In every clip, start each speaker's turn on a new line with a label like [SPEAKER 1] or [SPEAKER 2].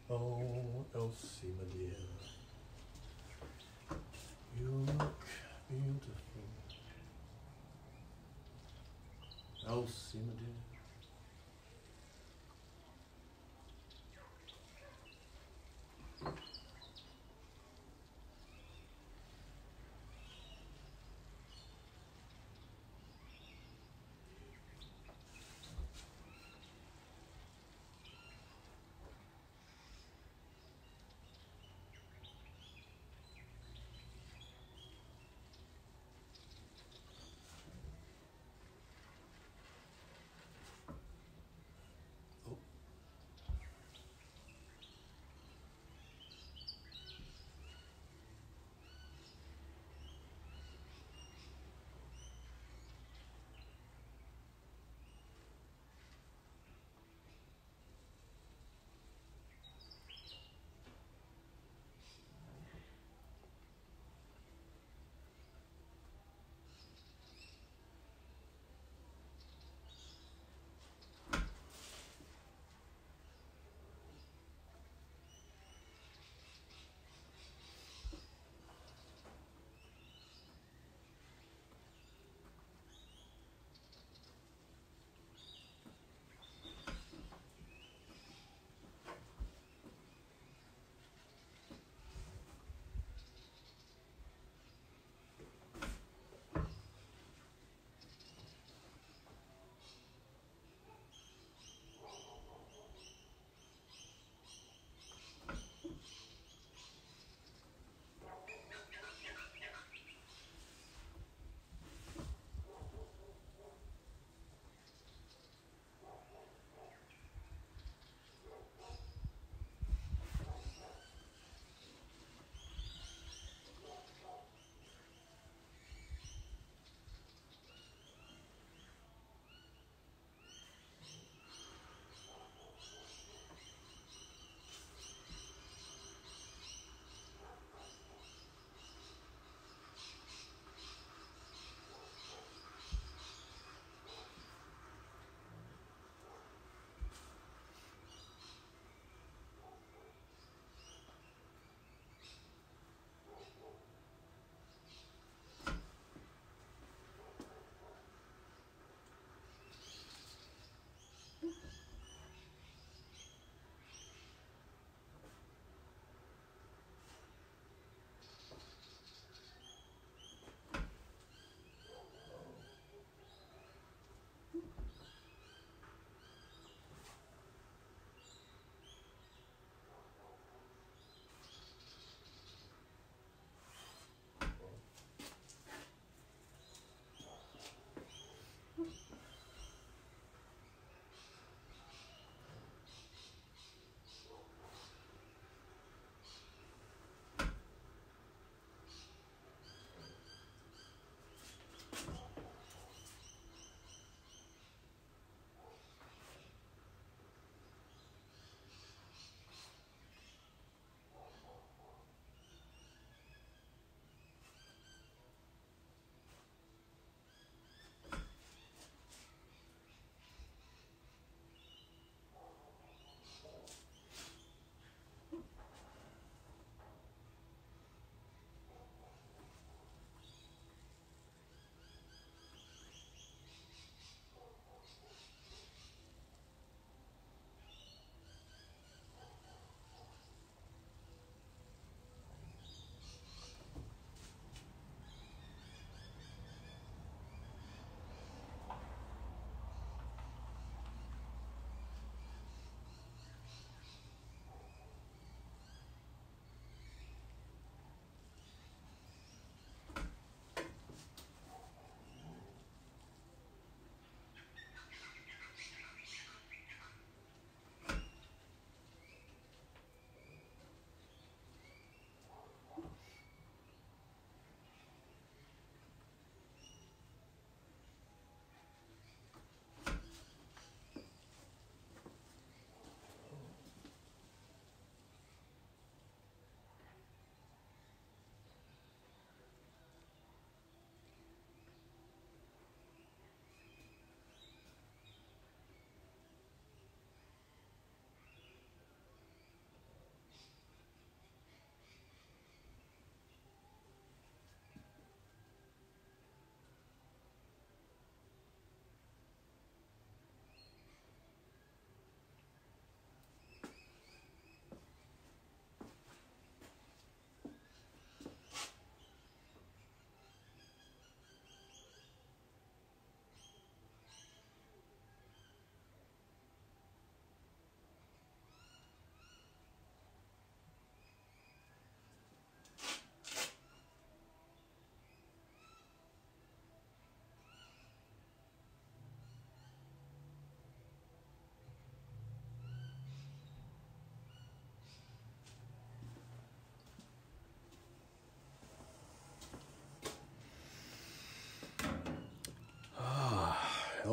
[SPEAKER 1] Oh, Elsie, my dear, you look beautiful. Elsie, my dear.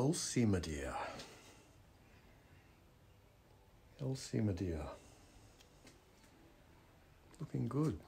[SPEAKER 1] Elsie, my dear. Elsie, my dear. Looking good.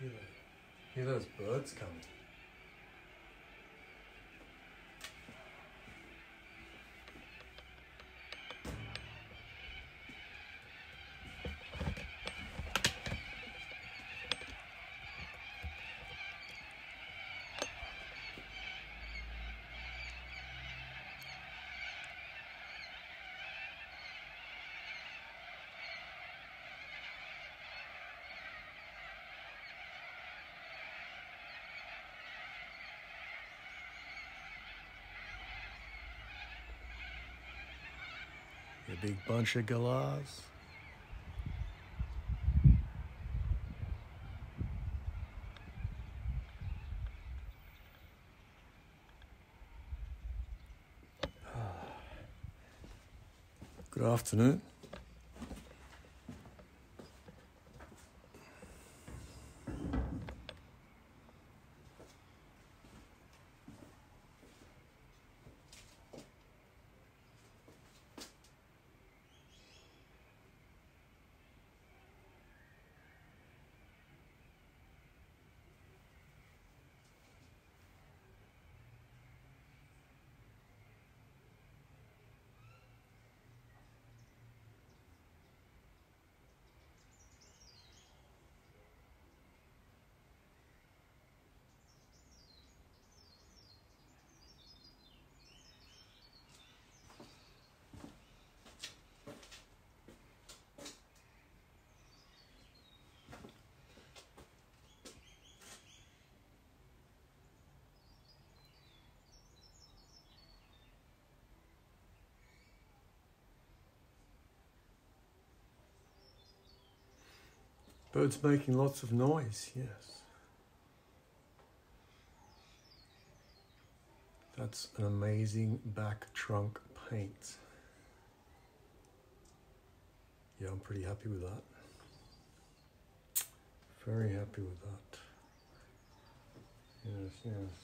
[SPEAKER 1] Hear those birds coming. A big bunch of galahs. Good afternoon. Birds making lots of noise, yes. That's an amazing back trunk paint. Yeah, I'm pretty happy with that. Very happy with that. Yes, yes.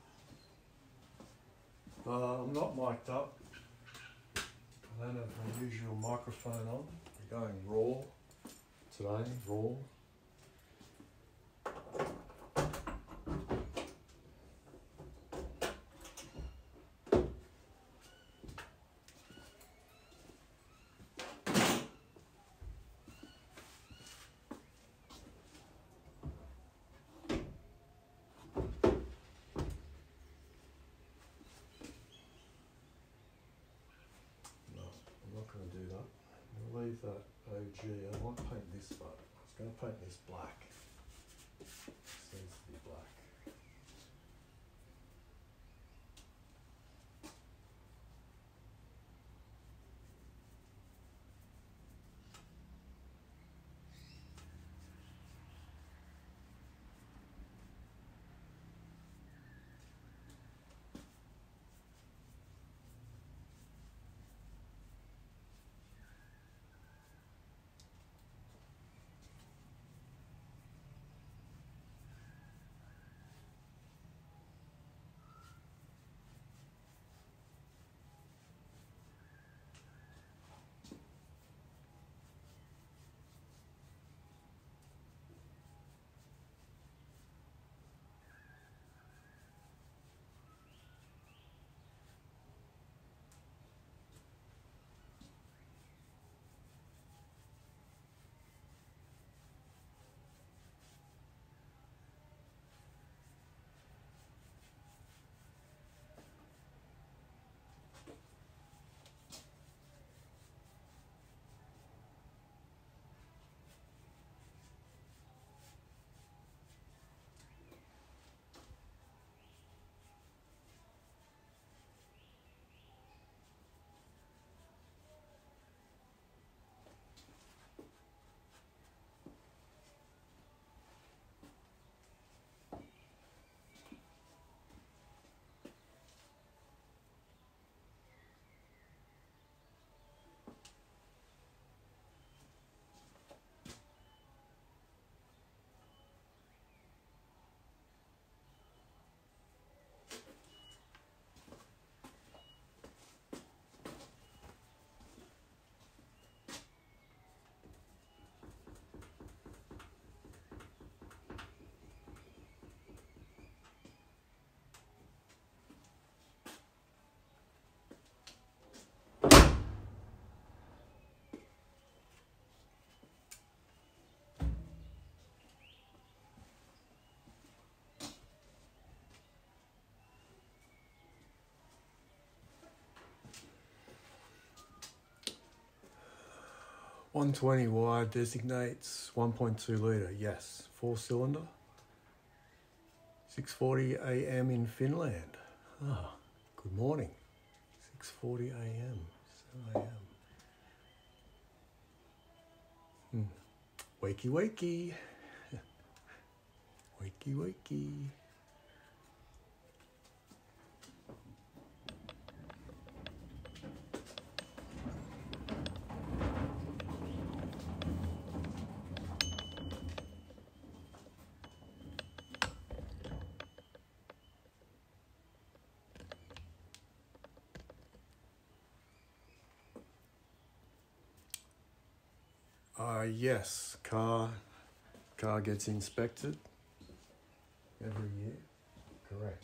[SPEAKER 1] I'm not mic'd up. I don't have my usual microphone on. We're going raw today, raw. Do that. I'll leave that OG. I might paint this, but I was going to paint this black. It seems to be black. 120 wide designates 1.2 litre. Yes. 4-cylinder. 6:40 a.m. in Finland. Ah, good morning. 6:40 a.m. 7 a.m. Wakey, wakey. Wakey, wakey. Yes, car gets inspected every year. Correct.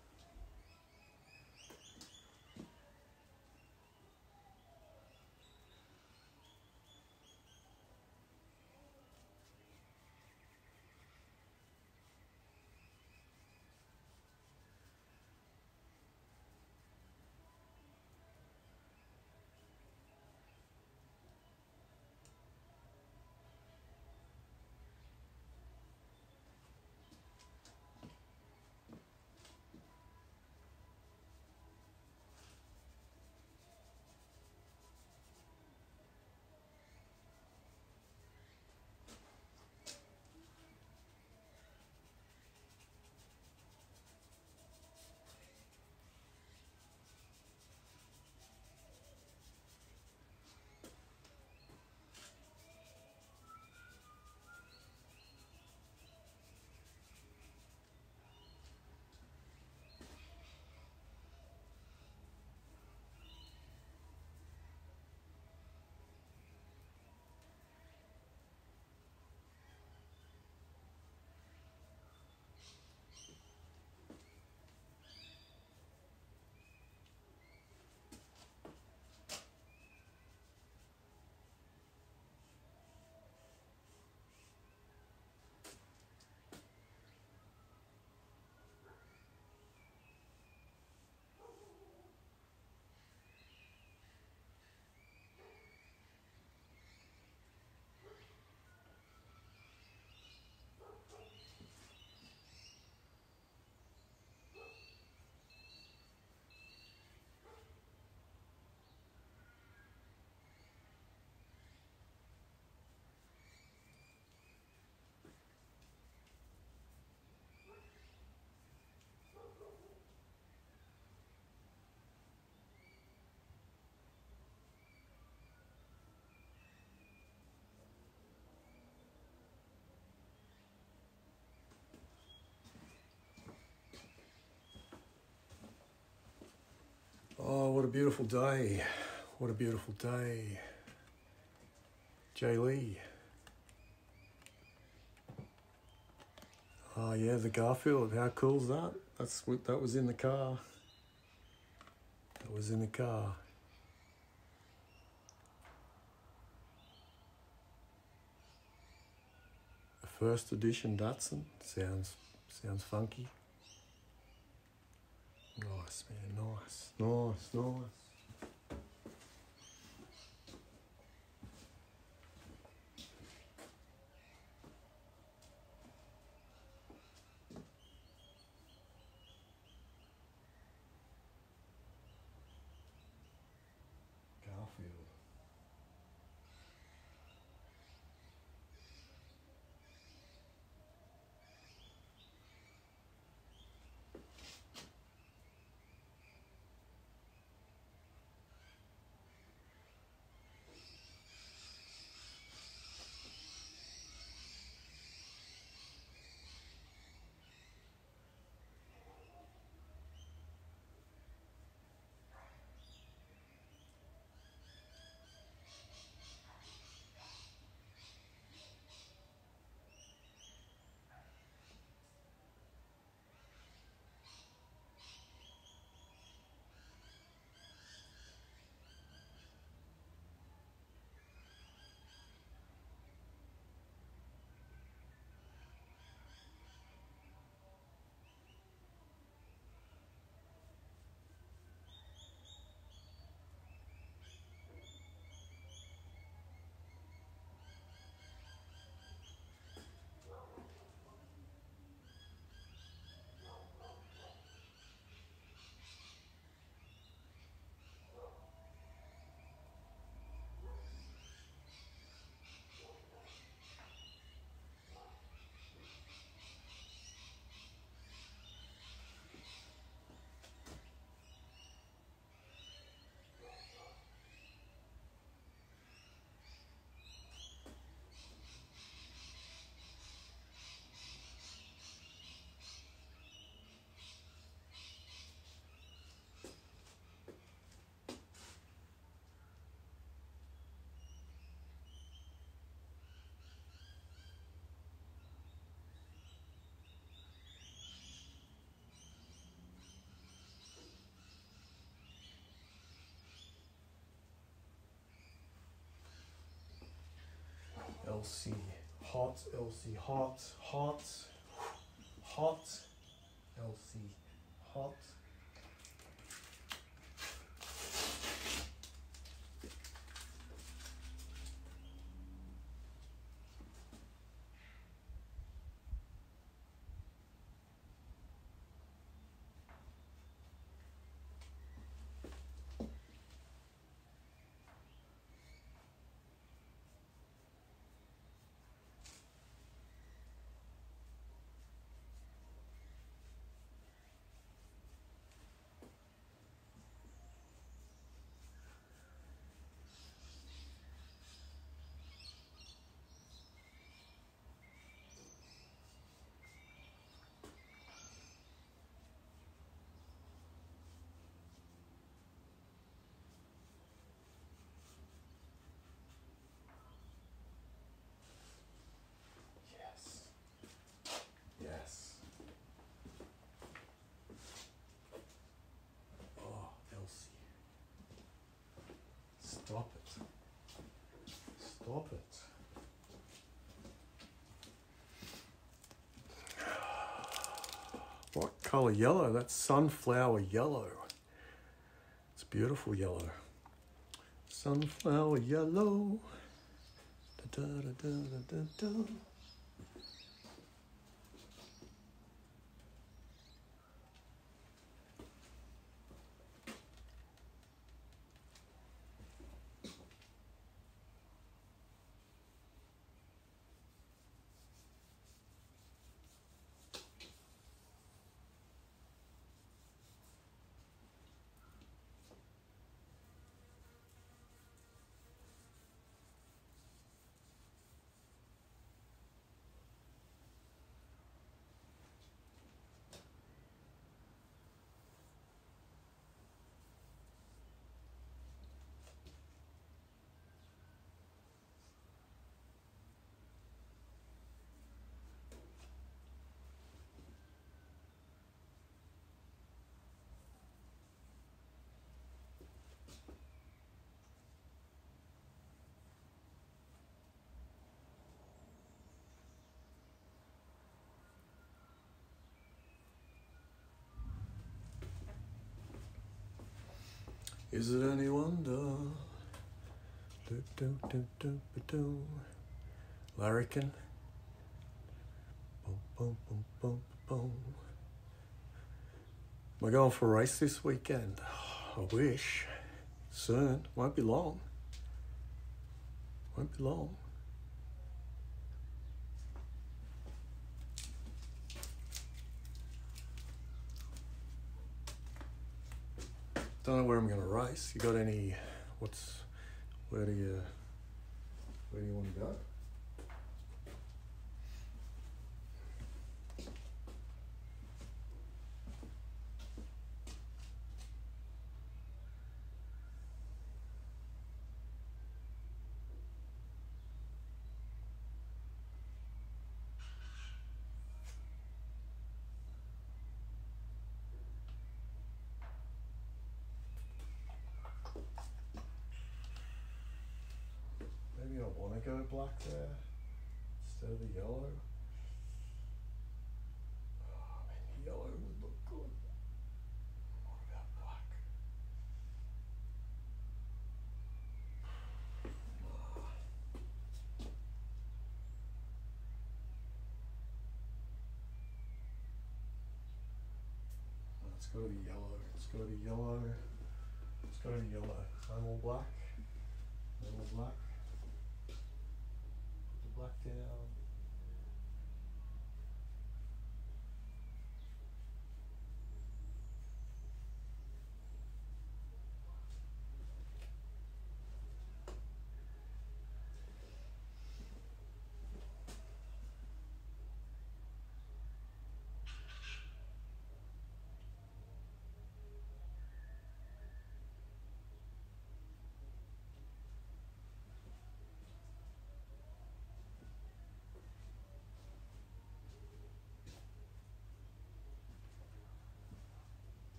[SPEAKER 1] Oh, what a beautiful day. What a beautiful day. Jay Lee. Oh yeah, the Garfield. How cool's that? That was in the car. That was in the car. The first edition Datsun. Sounds funky. Nice, man. Nice. Nice, nice. Garfield. Elsie, hot, Elsie, hot, hot, hot, Elsie, hot. Yes. Oh, Elsie. Stop it. Stop it. What colour yellow? That's sunflower yellow. It's beautiful yellow. Sunflower yellow. Da, da, da, da, da, da. Is it any wonder? Do, do, do, do, do. Larrikin. Boom, boom, boom, boom, boom. Am I going for a race this weekend? I wish. Soon. Won't be long. Won't be long. Don't know where I'm going to race. You got any? Where do you want to go? Maybe I want to go black there instead of the yellow. Oh, man, yellow would look good. What about black? Oh, it's got to be yellow. It's got to be yellow. It's got to be yellow. No more black. No more black. Put the black down.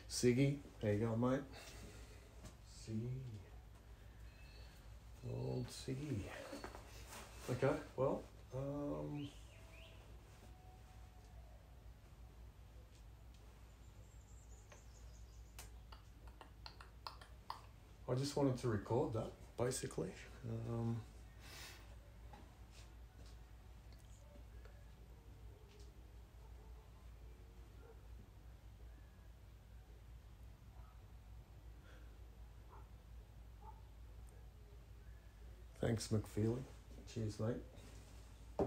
[SPEAKER 1] Siggy, there you go, mate. Siggy. Old Siggy. Okay, well, I just wanted to record that, basically. Thanks, McFeely. Cheers, mate.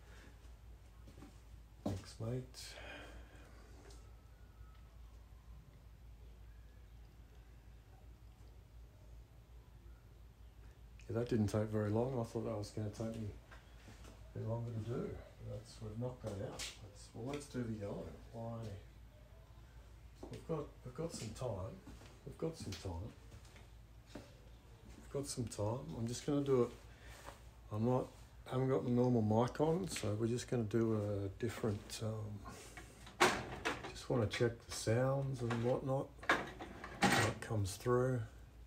[SPEAKER 1] Thanks, mate. Yeah, that didn't take very long. I thought that was going to take me a bit longer to do. We've knocked that out. Let's do the yellow. Why? We've got some time. I'm just going to do it. I haven't got the normal mic on, so we're just going to do a different. Just want to check the sounds and whatnot. How it comes through.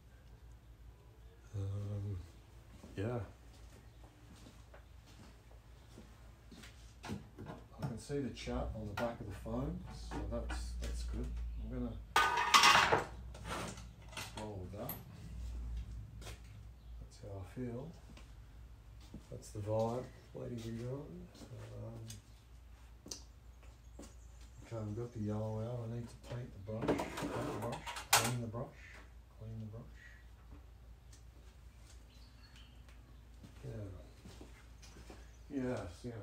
[SPEAKER 1] Yeah. I can see the chat on the back of the phone, so that's good. I'm gonna roll with that. That's how I feel. That's the vibe, ladies and gentlemen. Okay, we've got the yellow out. I need to paint the brush. Clean the brush. Yeah. Yes.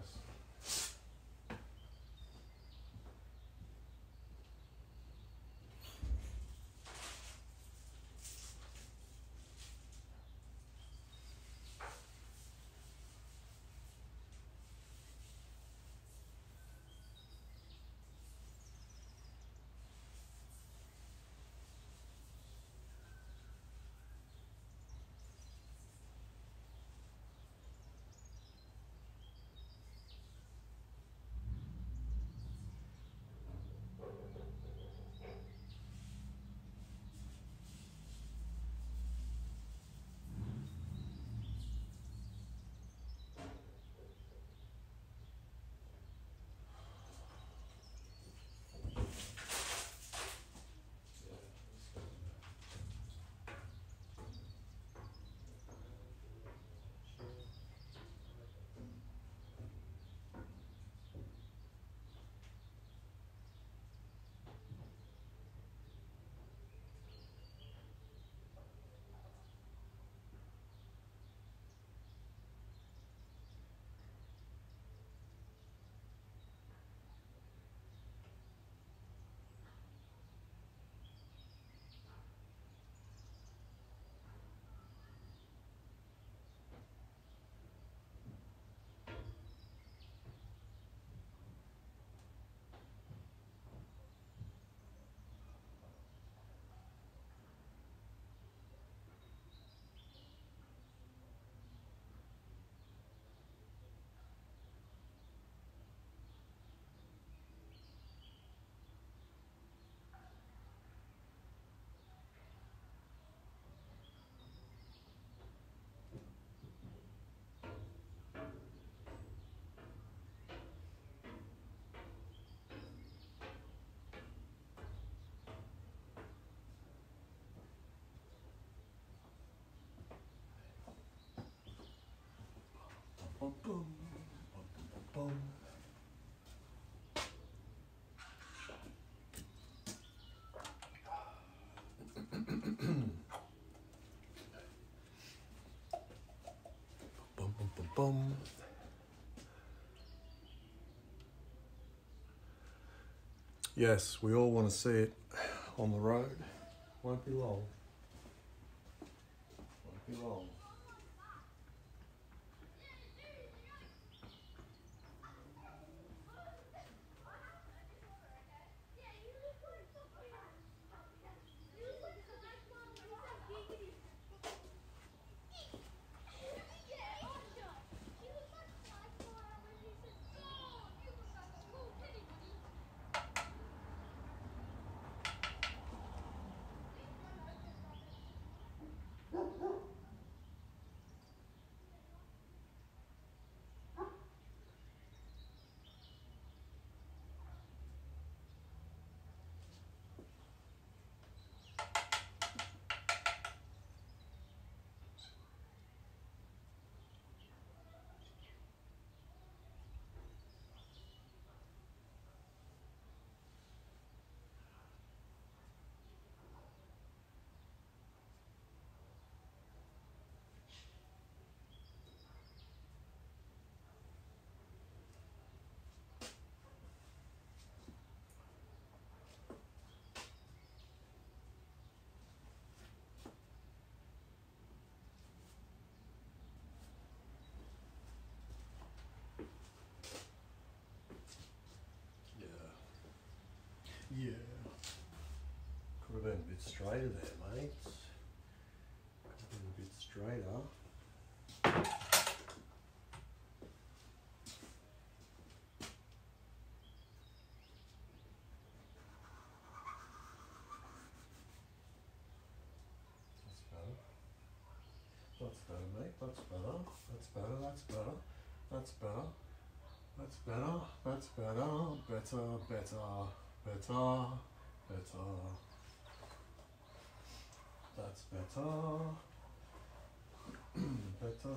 [SPEAKER 1] Boom, boom, boom, boom, boom, boom. Yes, we all want to see it on the road. Won't be long. straighter there, mate. Could have been a bit straighter. That's better, mate. That's better. That's better. That's better. That's better. That's better. That's better. Better. Better. Better. Better. That's better. Better.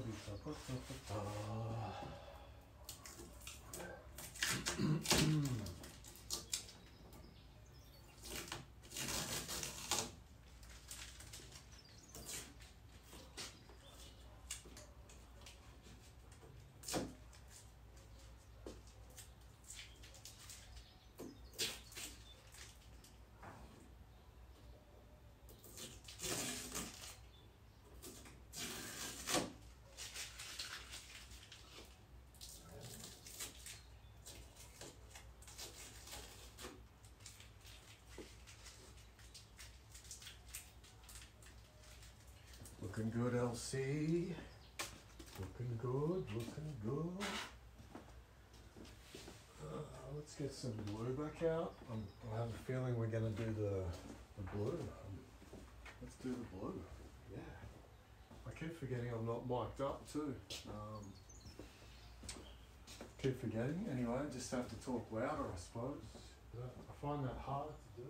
[SPEAKER 1] Better. Looking good, Elsie. Looking good, looking good. Let's get some blue back out. I have a feeling we're going to do the blue. Let's do the blue. Yeah. I keep forgetting I'm not mic'd up too. Keep forgetting. Anyway, I just have to talk louder, I suppose. I find that hard to do.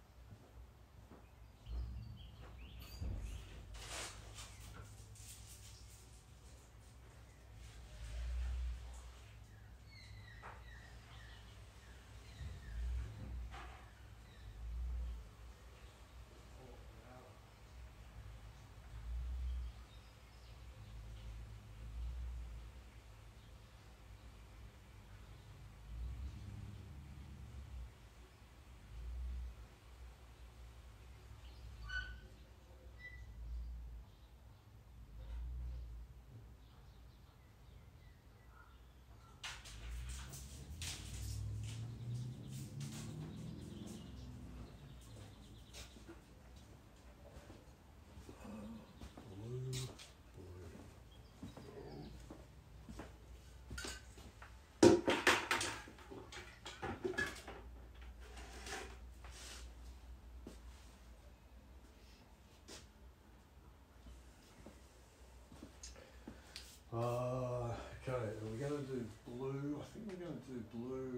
[SPEAKER 1] Okay, we're going to do blue. I think we're going to do blue.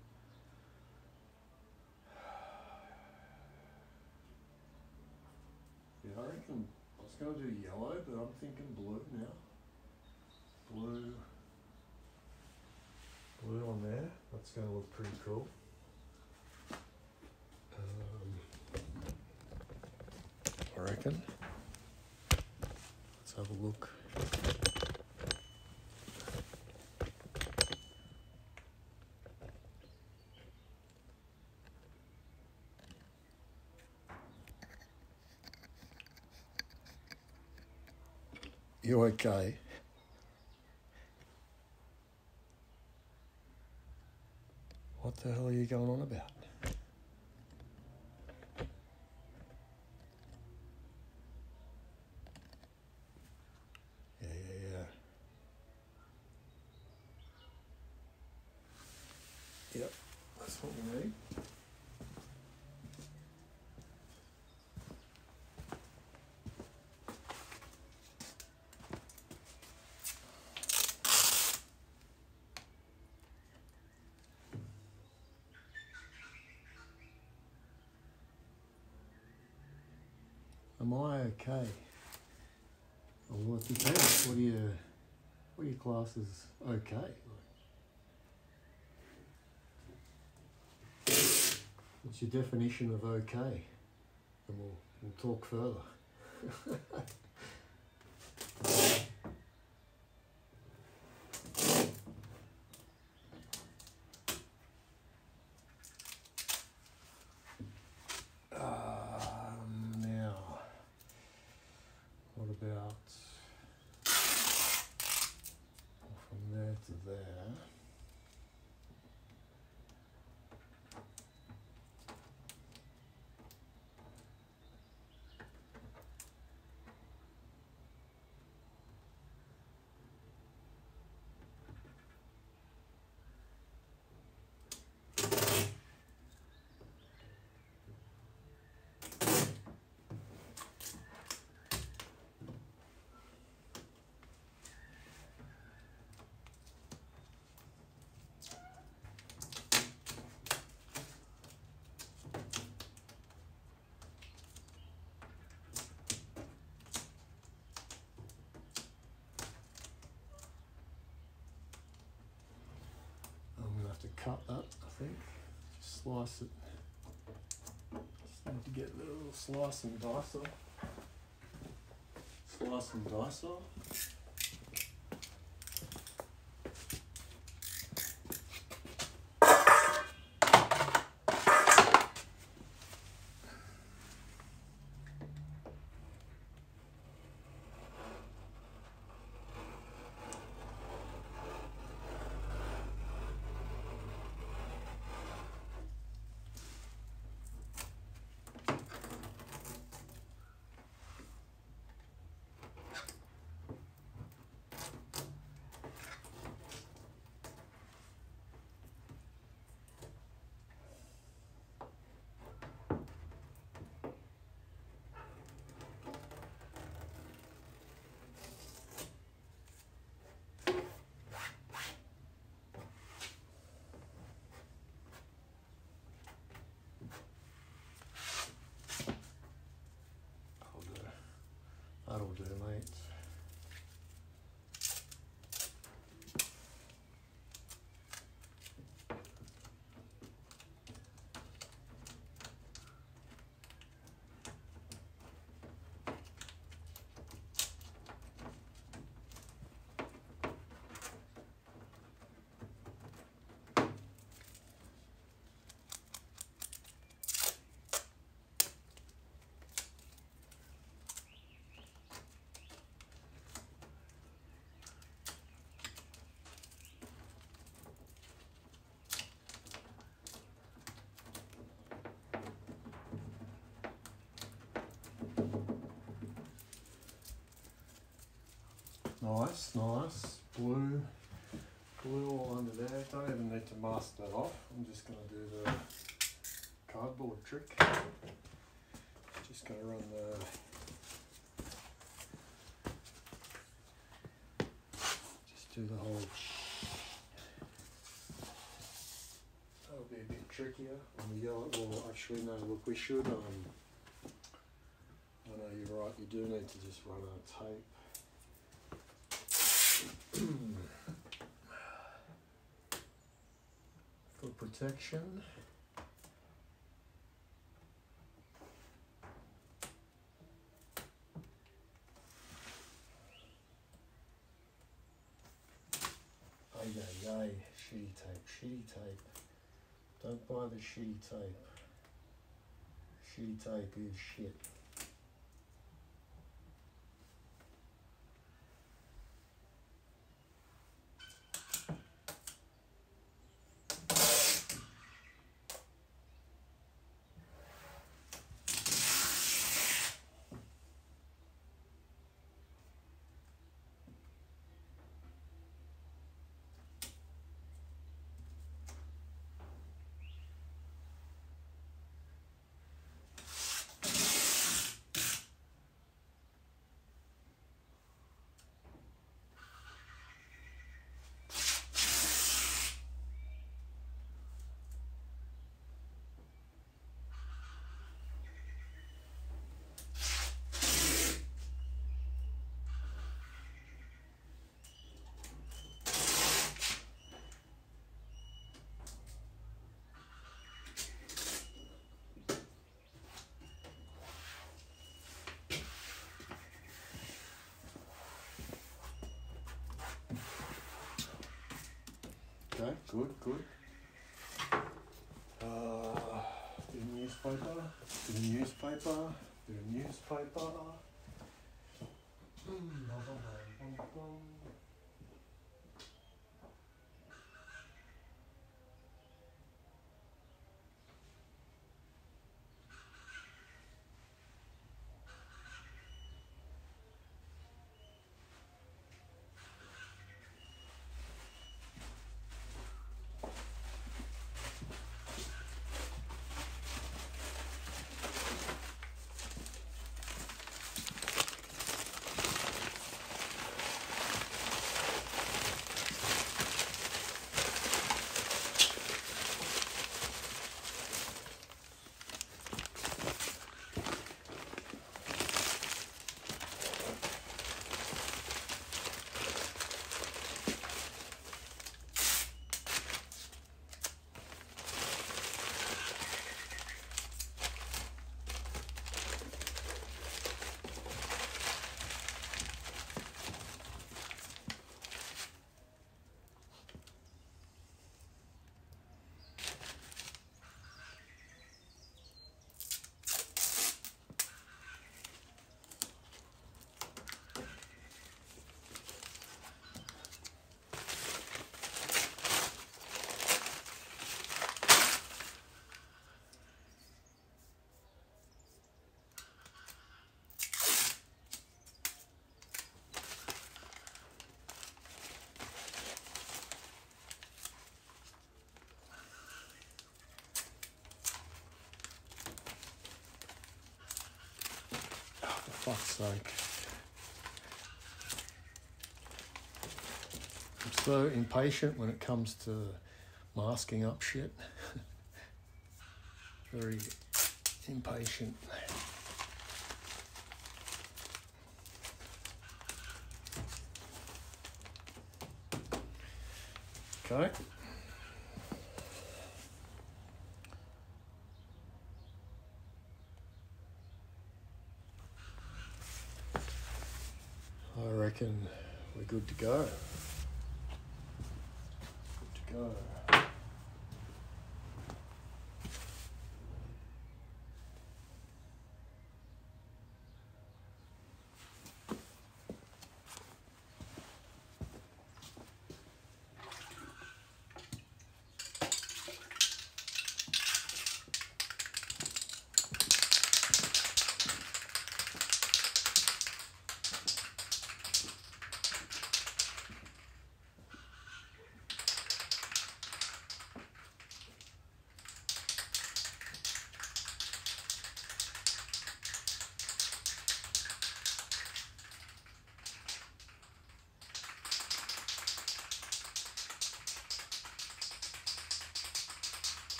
[SPEAKER 1] Yeah, I reckon I was going to do yellow, but I'm thinking blue now. Blue. Blue on there. That's going to look pretty cool. I reckon. Let's have a look. You okay? What the hell are you going on about? Yeah. Yep, that's what we need. Am I okay? Well, it depends. What do you class as okay? What's your definition of okay? And we'll talk further. Now, what about from there to there? cut that, I think. Just slice it. Just need to get the little slice and dicer. Slice and dicer. That'll do, mate. Nice, nice. Glue all under there. Don't even need to mask that off. I'm just going to do the cardboard trick. Just going to run just do the whole. That'll be a bit trickier on the yellow. Well, actually, no. Look, we should. I know you're right. You do need to just run our tape. For protection. Yay, shitty tape. Don't buy the shitty tape. Shitty tape is shit. Okay, good. Bit of newspaper. fuck's sake. I'm so impatient when it comes to masking up shit. Very impatient. Okay. I reckon we're good to go. Good to go.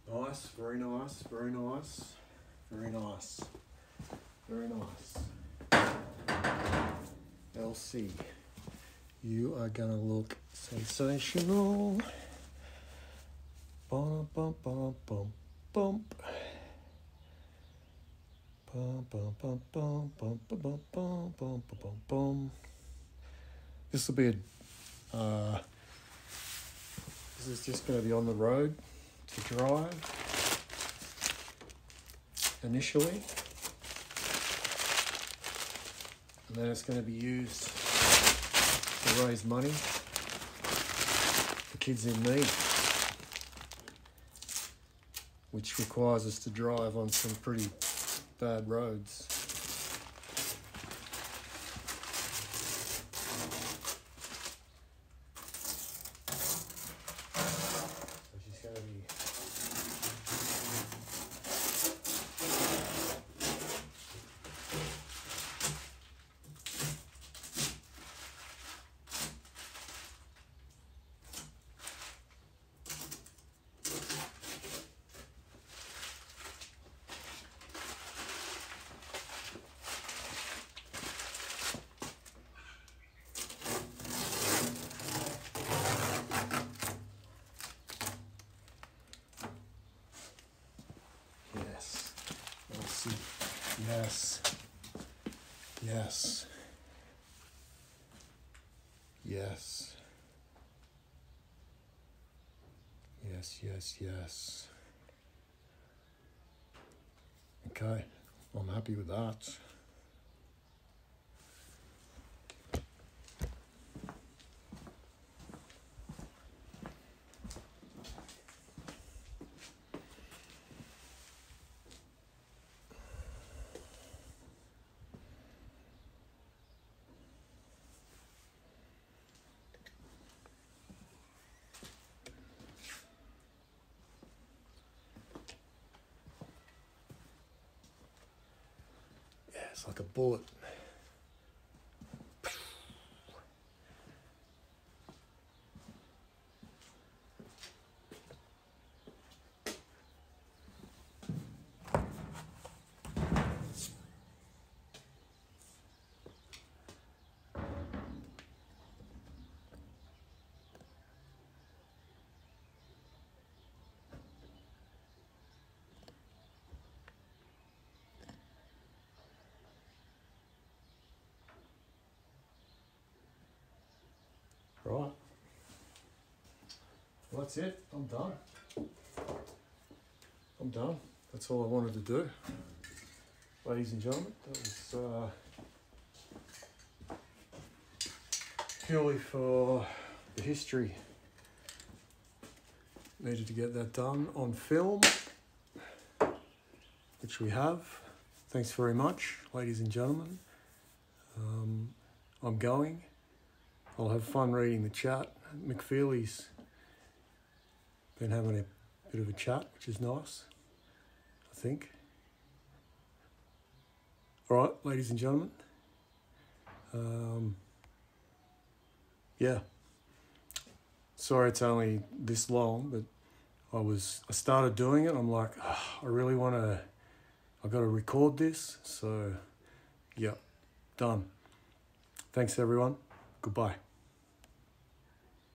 [SPEAKER 1] Nice, very nice, very nice, very nice, very nice. Elsie, you are gonna look sensational. Bum bum bum bum bump. Bum bum bum bum bum bum bum bum bum bum bum. This will be this is just going to be on the road to drive initially, and then it's going to be used to raise money for kids in need, which requires us to drive on some pretty bad roads. Yes. Yes. Yes. Yes, yes, yes. Okay, I'm happy with that. It's like a bullet. Right. Well, that's it. I'm done. I'm done. That's all I wanted to do. Ladies and gentlemen, that was purely for the history. Needed to get that done on film, which we have. Thanks very much, ladies and gentlemen. I'm going. I'll have fun reading the chat. McFeely's been having a bit of a chat, which is nice, I think. All right, ladies and gentlemen. Yeah. Sorry it's only this long, but I started doing it. I'm like, I really want to, I've got to record this. So, yeah, done. Thanks, everyone. Goodbye.